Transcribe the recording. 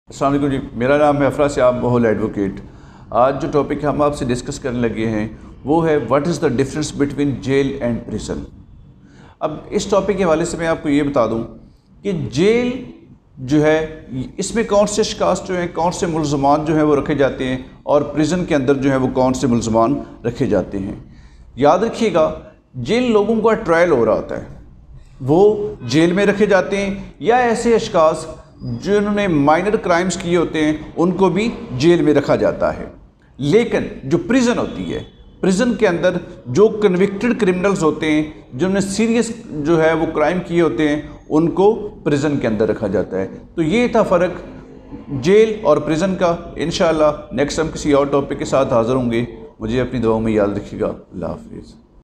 अस्सलाम वालेकुम जी, मेरा नाम है अफरा सियाब मोहल एडवोकेट। आज जो टॉपिक हम आपसे डिस्कस करने लगे हैं वो है what is the difference between jail and prison. अब इस टॉपिक के हवाले से मैं आपको ये बता दूं कि जेल जो है इसमें कौन से शिकायत जो हैं, कौन से मुल्ज़मान जो हैं वो रखे जाते हैं, और प्रिजन के अंदर जो है वो कौन से मुल्ज़मान रखे जाते हैं। याद रखिएगा, जिन लोगों का ट्रायल हो रहा होता है वो जेल में रखे जाते हैं, या ऐसे अशखास जिन्होंने माइनर क्राइम्स किए होते हैं उनको भी जेल में रखा जाता है। लेकिन जो प्रिजन होती है, प्रिजन के अंदर जो कन्विक्टेड क्रिमिनल्स होते हैं, जिन्होंने सीरियस जो है वो क्राइम किए होते हैं, उनको प्रिजन के अंदर रखा जाता है। तो ये था फ़र्क जेल और प्रिजन का। इंशाअल्लाह नेक्स्ट हम किसी और टॉपिक के साथ हाज़िर होंगे। मुझे अपनी दुआओं में याद रखिएगा। अल्लाह हाफिज़।